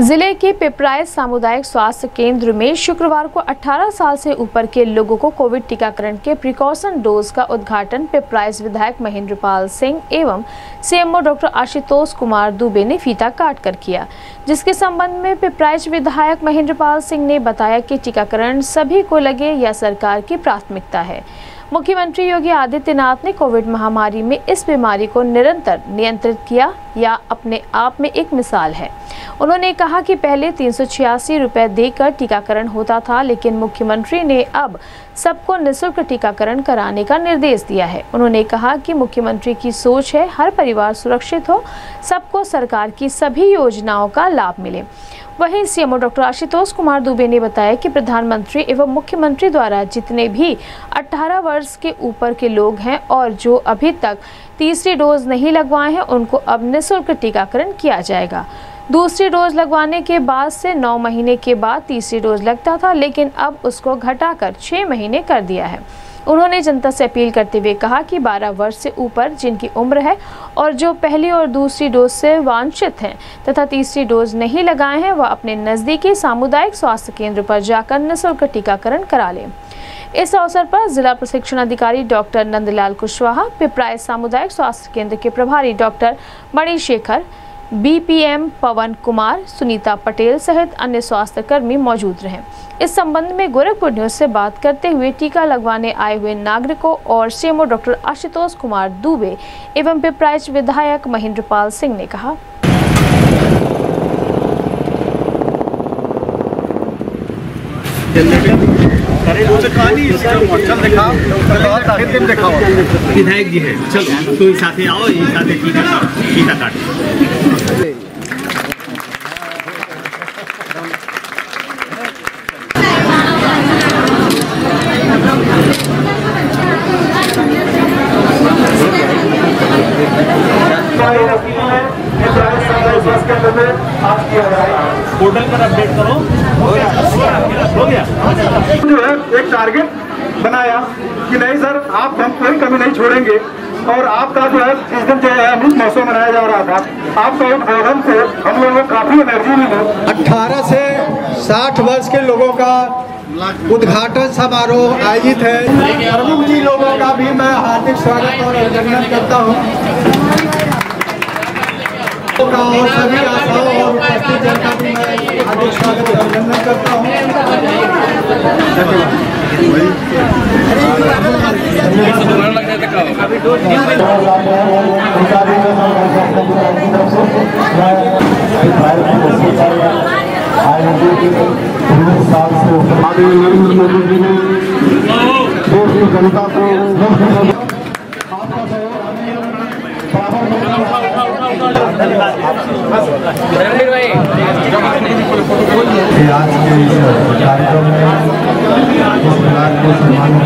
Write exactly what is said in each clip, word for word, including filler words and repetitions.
जिले के पिपराइच सामुदायिक स्वास्थ्य केंद्र में शुक्रवार को अठारह साल से ऊपर के लोगों को कोविड टीकाकरण के प्रिकॉशन डोज का उद्घाटन पिपराइच विधायक महेंद्रपाल सिंह एवं सीएमओ डॉक्टर आशुतोष कुमार दुबे ने फीता काट कर किया, जिसके संबंध में पिपराइच विधायक महेंद्रपाल सिंह ने बताया कि टीकाकरण सभी को लगे यह सरकार की प्राथमिकता है। मुख्यमंत्री योगी आदित्यनाथ ने कोविड महामारी में इस बीमारी को निरंतर नियंत्रित किया, यह अपने आप में एक मिसाल है। उन्होंने कहा कि पहले तीन सौ छियासी रुपये देकर टीकाकरण होता था, लेकिन मुख्यमंत्री ने अब सबको निःशुल्क टीकाकरण कराने का निर्देश दिया है। उन्होंने कहा कि मुख्यमंत्री की सोच है हर परिवार सुरक्षित हो, सबको सरकार की सभी योजनाओं का लाभ मिले। वहीं सीएमओ डॉक्टर आशुतोष कुमार दुबे ने बताया कि प्रधानमंत्री एवं मुख्यमंत्री द्वारा जितने भी अठारह वर्ष के ऊपर के लोग हैं और जो अभी तक तीसरी डोज नहीं लगवाए हैं, उनको अब निःशुल्क टीकाकरण किया जाएगा। दूसरी डोज लगवाने के बाद से नौ महीने के बाद तीसरी डोज लगता था, लेकिन अब उसको घटाकर छः महीने कर दिया है। उन्होंने जनता से अपील करते हुए कहा कि बारह वर्ष से ऊपर जिनकी उम्र है और जो पहली और दूसरी डोज से वांछित हैं तथा तीसरी डोज नहीं लगाए हैं, वह अपने नज़दीकी सामुदायिक स्वास्थ्य केंद्र पर जाकर निःशुल्क टीकाकरण करा लें। इस अवसर पर जिला प्रशिक्षण अधिकारी डॉक्टर नंदलाल कुशवाहा, पिपराइच सामुदायिक स्वास्थ्य केंद्र के प्रभारी डॉक्टर मणिशेखर, बीपीएम पवन कुमार, सुनीता पटेल सहित अन्य स्वास्थ्य कर्मी मौजूद रहे। इस संबंध में गोरखपुर न्यूज से बात करते हुए टीका लगवाने आए हुए नागरिकों और सीएमओ डॉक्टर आशुतोष कुमार दुबे एवं पिपराइच विधायक महेंद्रपाल सिंह ने कहा, विधायक जी है, चलो तो साथ ही आओ, साथ ही टीका टीका काट। पोर्टल पर अपडेट करो, हो गया हो गया जो है एक टारगेट बनाया कि नहीं सर, आप हम कोई कमी नहीं छोड़ेंगे। और आपका जो है इस दिन जो है अमृत महोत्सव मनाया जा रहा था, आपका उद्बोधन से हम लोगों को काफी एनर्जी मिली। अठारह से साठ वर्ष के लोगों का उद्घाटन समारोह आयोजित है। प्रमुख जी लोगों का भी मैं हार्दिक स्वागत और अभिनंदन करता हूँ और सभी आशाओं और उपस्थित जनता भी मैं हार्दिक स्वागत और अभिनंदन करता हूँ। साल से नरेंद्र मोदी जी ने देश की जनता को आज के इस कार्यक्रम में इस प्रकार के सम्मान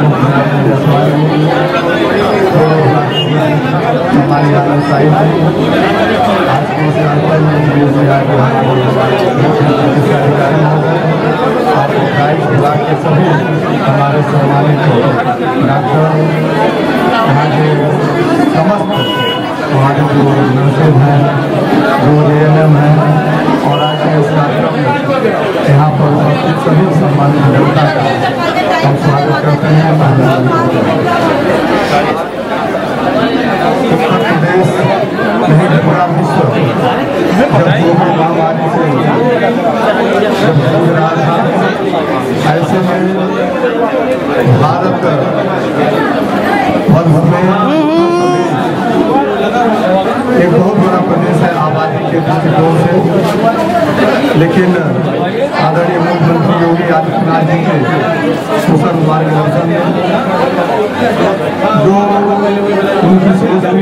हमारी आशाई आज के इस कार्यक्रम में विभाग के सभी हमारे सम्मानित डॉक्टर, यहाँ के समस्त हमारे जो नर्सेज हैं, जो ए एन एम हैं और आज के इस कार्यक्रम में यहाँ पर उपस्थित सभी सम्मानित जनता का हम स्वागत करते हैं। उत्तर प्रदेश नहीं पूरा विश्व जब कोविड महामारी से जूझ रहा था, ऐसे में भारत वर्ष में एक बहुत बड़ा प्रदेश है आबादी के दृष्टिकोण से, लेकिन आदरणीय मुख्यमंत्री योगी आदित्यनाथ जी के कुशल मार्गदर्शन में जो उनकी सोच हुई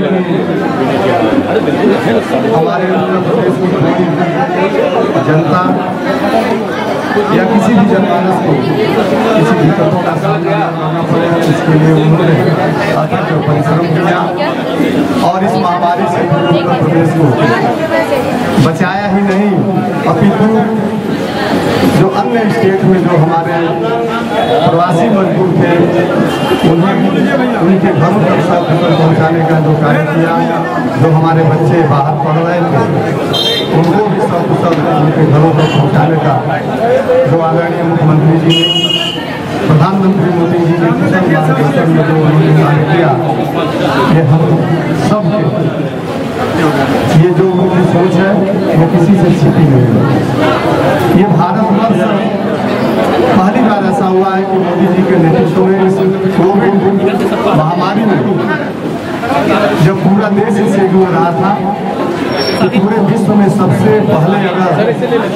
हमारे उत्तर प्रदेश की जनता या किसी भी जनमानस को किसी दिक्कतों का सामना करना पड़े, इसके लिए उन्होंने अथक परिश्रम किया और इस महामारी से उत्तर प्रदेश को बचाया ही नहीं, अपितु जो अन्य स्टेट में जो हमारे प्रवासी मजदूर थे उन्हें उनके घरों तक सब पहुँचाने का जो कार्य किया, जो हमारे बच्चे बाहर पढ़ रहे थे उनको भी सब कुशल उनके किसी से छिपी नहीं है। ये भारतवर्ष पहली बार ऐसा हुआ है कि मोदी जी के नेतृत्व में इस कोविड महामारी में जब पूरा देश इससे गुजर रहा था तो पूरे विश्व में सबसे पहले अगर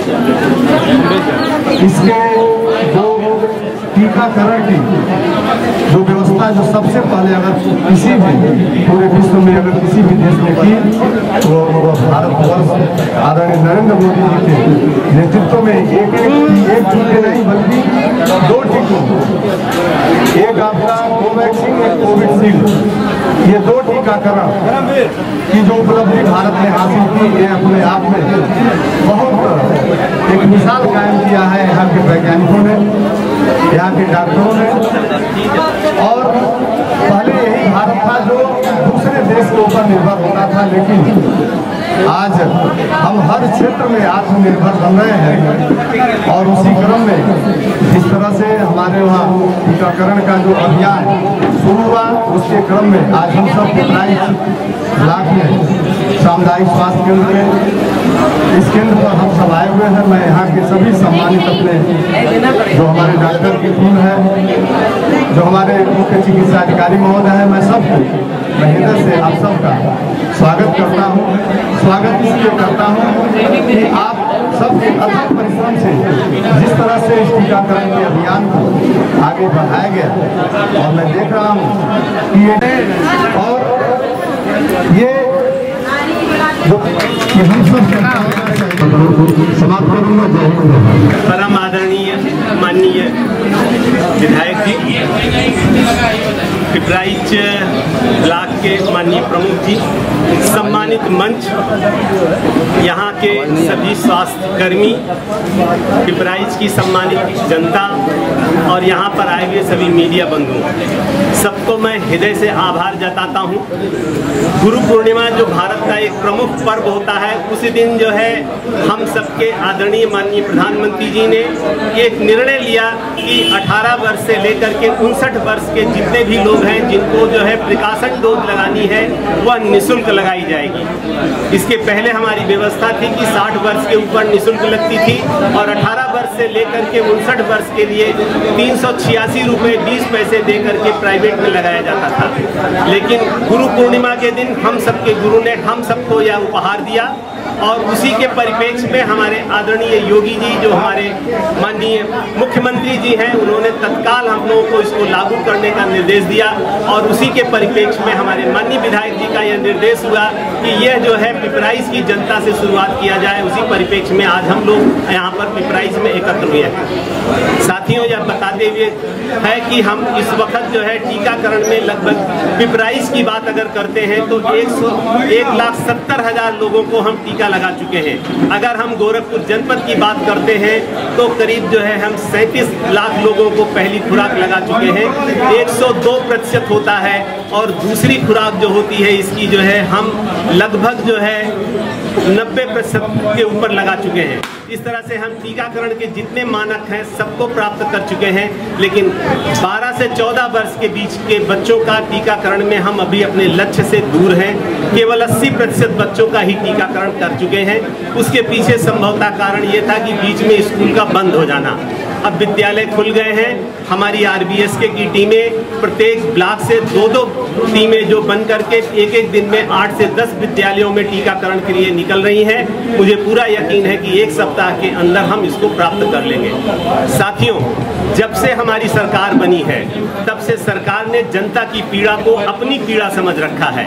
इसके जो टीकाकरण की जो व्यवस्था जो सबसे पहले अगर किसी भी पूरे विश्व में अगर किसी भी देश ने की तो वो भारतवर्ष आदरणीय नरेंद्र मोदी जी के नेतृत्व में एक एक एक टीके नहीं बल्कि दो टीकों, एक आपका कोवैक्सीन, एक कोविशील्ड, ये दो टीकाकरण की जो उपलब्धि भारत ने हासिल की ये अपने आप में बहुत एक मिसाल कायम किया है यहाँ के वैज्ञानिकों ने, यहाँ के डॉक्टरों ने। और पहले यही भारत था जो दूसरे देश के ऊपर निर्भर होता था, लेकिन आज हम हर क्षेत्र में आत्मनिर्भर बन रहे हैं। और उसी क्रम में जिस तरह से हमारे वहाँ टीकाकरण का जो अभियान शुरू हुआ उसके क्रम में आज हम सब पिपराइच ब्लॉक में सामुदायिक स्वास्थ्य केंद्र में इस केंद्र पर हम सब आए हुए हैं। मैं यहाँ के सभी सम्मानित अपने जो हमारे डॉक्टर की टीम है, जो हमारे मुख्य चिकित्सा अधिकारी महोदय हैं, मैं सबको मैं हृदय से आप सबका स्वागत करता हूँ। स्वागत इसलिए करता हूँ कि आप सबके अथक परिश्रम से जिस तरह से इस टीकाकरण के अभियान को आगे बढ़ाया गया और मैं देख रहा हूँ कि ये और ये जो हम सब समाप्त करूँगा। परम आदरणीय माननीय विधायक जी, पिपराइच ब्लॉक के माननीय प्रमुख जी, सम्मानित मंच, यहाँ के सभी स्वास्थ्य कर्मी, पिपराइच की सम्मानित जनता और यहाँ पर आए हुए सभी मीडिया बंधुओं, सबको मैं हृदय से आभार जताता हूँ। गुरु पूर्णिमा जो भारत का एक प्रमुख पर्व होता है, उसी दिन जो है हम सबके आदरणीय माननीय प्रधानमंत्री जी ने एक निर्णय लिया कि अठारह वर्ष से लेकर के उनसठ वर्ष के जितने भी लोग हैं जिनको जो है प्रिकॉशन डोज लगानी है वह निःशुल्क लगाई जाएगी। इसके पहले हमारी व्यवस्था थी कि साठ वर्ष के ऊपर निःशुल्क लगती थी और अठारह वर्ष से लेकर के उनसठ वर्ष के लिए तीन सौ छियासी रुपये बीस पैसे दे करके प्राइवेट में लगाया जाता था। लेकिन गुरु पूर्णिमा के दिन हम सबके गुरु ने हम सबको यह उपहार दिया और उसी के परिप्रेक्ष्य में हमारे आदरणीय योगी जी जो हमारे माननीय मुख्यमंत्री जी हैं, उन्होंने तत्काल हम लोगों को इसको लागू करने का निर्देश दिया और उसी के परिप्रेक्ष्य में हमारे माननीय विधायक जी का यह निर्देश हुआ कि यह जो है पिपराइच की जनता से शुरुआत किया जाए। उसी परिप्रेक्ष्य में आज हम लोग यहाँ पर पिपराइच में एकत्र हुए हैं। साथियों, यह बताते हुए है कि हम इस वक्त जो है टीकाकरण में लगभग पिपराइच की बात अगर करते हैं तो एक सौ एक लाख सत्तर हजार लोगों को हम टीका लगा चुके हैं। अगर हम गोरखपुर जनपद की बात करते हैं तो करीब जो है हम सैंतीस लाख लोगों को पहली खुराक लगा चुके हैं। एक सौ दो प्रतिशत होता है और दूसरी खुराक जो होती है इसकी जो है हम लगभग जो है नब्बे प्रतिशत के ऊपर लगा चुके हैं। इस तरह से हम टीकाकरण के जितने मानक हैं सबको प्राप्त कर चुके हैं। लेकिन बारह से चौदह वर्ष के बीच के बच्चों का टीकाकरण में हम अभी अपने लक्ष्य से दूर हैं। केवल अस्सी प्रतिशत बच्चों का ही टीकाकरण कर चुके हैं। उसके पीछे संभवतः कारण ये था कि बीच में स्कूल का बंद हो जाना। अब विद्यालय खुल गए हैं। हमारी आरबीएस के की टीमें प्रत्येक ब्लॉक से दो दो टीमें जो बन करके एक एक दिन में आठ से दस विद्यालयों में टीकाकरण के लिए निकल रही हैं। मुझे पूरा यकीन है कि एक सप्ताह के अंदर हम इसको प्राप्त कर लेंगे। साथियों, जब से हमारी सरकार बनी है तब से सरकार ने जनता की पीड़ा को अपनी पीड़ा समझ रखा है।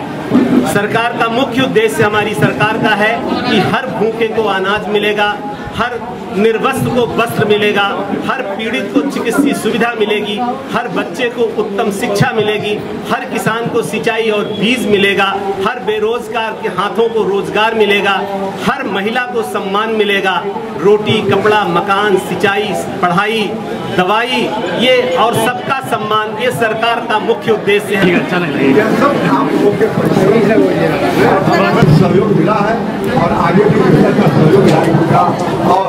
सरकार का मुख्य उद्देश्य हमारी सरकार का है कि हर भूखे को अनाज मिलेगा, हर निर्वस्त्र को वस्त्र मिलेगा, हर पीड़ित को चिकित्सीय सुविधा मिलेगी, हर बच्चे को उत्तम शिक्षा मिलेगी, हर किसान को सिंचाई और बीज मिलेगा, हर बेरोजगार के हाथों को रोजगार मिलेगा, हर महिला को सम्मान मिलेगा, रोटी, कपड़ा, मकान, सिंचाई, पढ़ाई, दवाई, ये और सबका सम्मान, ये सरकार का मुख्य उद्देश्य है। सहयोग मिला है और आगे भी सहयोग मिलेगा। और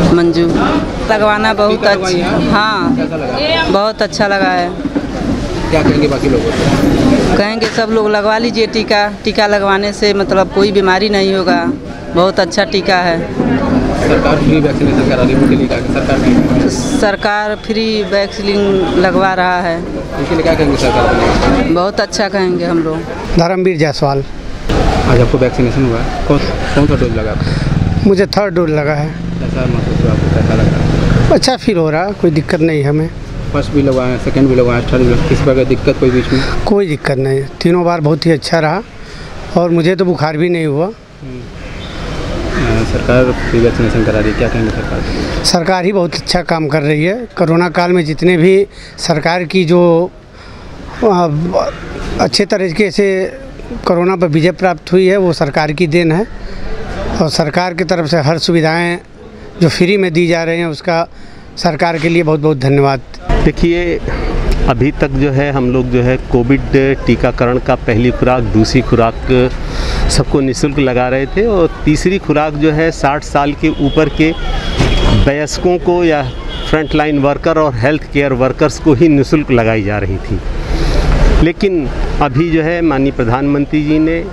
मंजू लगवाना बहुत अच्छा, हाँ बहुत अच्छा लगा है। क्या कहेंगे बाकी लोगों को? कहेंगे सब लोग लगवा लीजिए टीका। टीका लगवाने से मतलब कोई बीमारी नहीं होगा। बहुत अच्छा टीका है। सरकार फ्री वैक्सीनेशन करा रही है, उनके लिए क्या सरकार नहीं? सरकार फ्री वैक्सीन लगवा रहा है। उनके लिए क्या कहेंगे सरकार? बहुत अच्छा कहेंगे हम लोग। धर्मवीर जायसवाल। आज आपको वैक्सीनेशन हुआ है, कौन कौन सा डोज लगा? मुझे थर्ड डोज लगा है। कैसा महसूस हुआ आपको, कैसा लग रहा है? अच्छा फील हो रहा है, कोई दिक्कत नहीं हमें। फर्स्ट भी लगवाया, सेकंड भी लगवाया, थर्ड भी, किस प्रकार दिक्कत कोई बीच में? कोई दिक्कत नहीं, तीनों बार बहुत ही अच्छा रहा और मुझे तो बुखार भी नहीं हुआ। सरकार फ्री वैक्सीनेशन करा रही है, क्या कहेंगे सरकार? सरकार ही बहुत अच्छा काम कर रही है। कोरोना काल में जितने भी सरकार की जो अच्छे तरीके से कोरोना पर विजय प्राप्त हुई है वो सरकार की देन है और सरकार की तरफ से हर सुविधाएं जो फ्री में दी जा रही हैं उसका सरकार के लिए बहुत बहुत धन्यवाद। देखिए, अभी तक जो है हम लोग जो है कोविड टीकाकरण का पहली खुराक, दूसरी खुराक सबको निःशुल्क लगा रहे थे और तीसरी खुराक जो है साठ साल के ऊपर के वयस्कों को या फ्रंट लाइन वर्कर और हेल्थ केयर वर्कर्स को ही निःशुल्क लगाई जा रही थी। लेकिन अभी जो है माननीय प्रधानमंत्री जी ने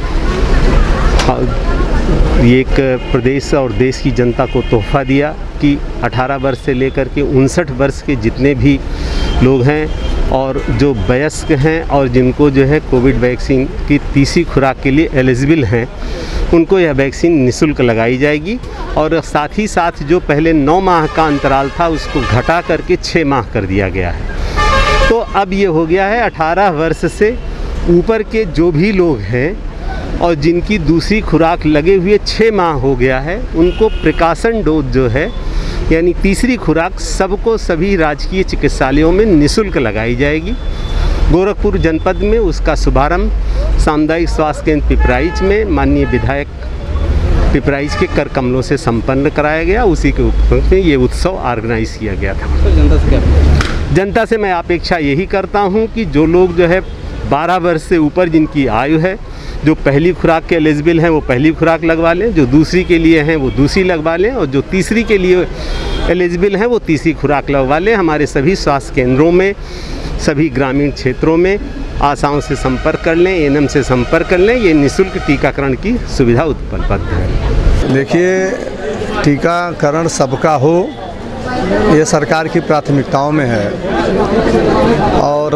ये एक प्रदेश और देश की जनता को तोहफा दिया कि अठारह वर्ष से लेकर के उनसठ वर्ष के जितने भी लोग हैं और जो वयस्क हैं और जिनको जो है कोविड वैक्सीन की तीसरी खुराक के लिए एलिजिबल हैं उनको यह वैक्सीन निःशुल्क लगाई जाएगी और साथ ही साथ जो पहले नौ माह का अंतराल था उसको घटा करके छः माह कर दिया गया है। तो अब ये हो गया है अठारह वर्ष से ऊपर के जो भी लोग हैं और जिनकी दूसरी खुराक लगे हुए छः माह हो गया है उनको प्रिकॉशन डोज जो है यानी तीसरी खुराक सबको सभी राजकीय चिकित्सालयों में निःशुल्क लगाई जाएगी। गोरखपुर जनपद में उसका शुभारंभ सामुदायिक स्वास्थ्य केंद्र पिपराइच में माननीय विधायक पिपराइच के कर कमलों से संपन्न कराया गया। उसी के उपलक्ष्य में ये उत्सव ऑर्गेनाइज किया गया था। तो जनता से क्या जनता से मैं अपेक्षा यही करता हूँ कि जो लोग जो है बारह वर्ष से ऊपर जिनकी आयु है, जो पहली खुराक के एलिजिबल हैं वो पहली खुराक लगवा लें, जो दूसरी के लिए हैं वो दूसरी लगवा लें और जो तीसरी के लिए एलिजिबल हैं वो तीसरी खुराक लगवा लें। हमारे सभी स्वास्थ्य केंद्रों में, सभी ग्रामीण क्षेत्रों में आशाओं से संपर्क कर लें, एएनएम से संपर्क कर लें। ये निःशुल्क टीकाकरण की सुविधा उपलब्ध है। देखिए, टीकाकरण सबका हो ये सरकार की प्राथमिकताओं में है और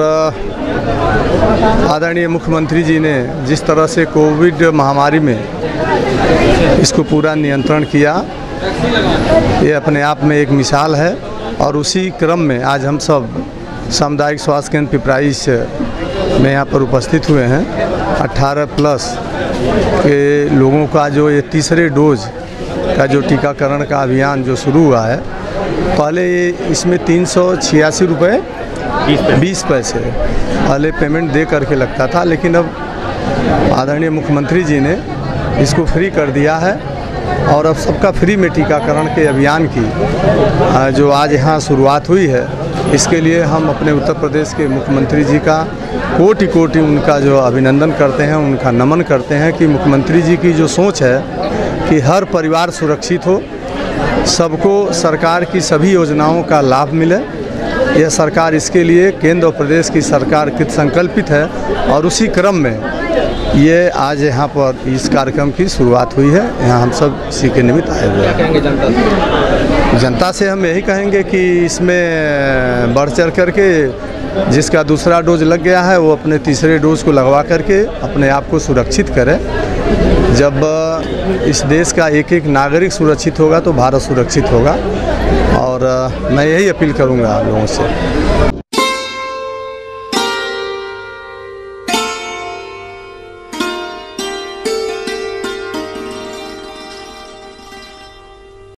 आदरणीय मुख्यमंत्री जी ने जिस तरह से कोविड महामारी में इसको पूरा नियंत्रण किया ये अपने आप में एक मिसाल है। और उसी क्रम में आज हम सब सामुदायिक स्वास्थ्य केंद्र पिपराइच में यहाँ पर उपस्थित हुए हैं। अठारह प्लस के लोगों का जो ये तीसरे डोज का जो टीकाकरण का अभियान जो शुरू हुआ है, पहले इसमें तीन सौ छियासी रुपये बीस पैसे पहले पेमेंट दे करके लगता था, लेकिन अब आदरणीय मुख्यमंत्री जी ने इसको फ्री कर दिया है और अब सबका फ्री में टीकाकरण के अभियान की जो आज यहाँ शुरुआत हुई है, इसके लिए हम अपने उत्तर प्रदेश के मुख्यमंत्री जी का कोटि कोटि उनका जो अभिनंदन करते हैं, उनका नमन करते हैं कि मुख्यमंत्री जी की जो सोच है कि हर परिवार सुरक्षित हो, सबको सरकार की सभी योजनाओं का लाभ मिले। यह सरकार इसके लिए केंद्र और प्रदेश की सरकार कृत संकल्पित है और उसी क्रम में ये आज यहाँ पर इस कार्यक्रम की शुरुआत हुई है। यहाँ हम सब इसी के निमित्त आए हुए हैं। जनता से जनता से हम यही कहेंगे कि इसमें बढ़ चढ़ करके जिसका दूसरा डोज लग गया है वो अपने तीसरे डोज को लगवा करके अपने आप को सुरक्षित करे। जब इस देश का एक एक नागरिक सुरक्षित होगा तो भारत सुरक्षित होगा और मैं यही अपील करूंगा लोगों से।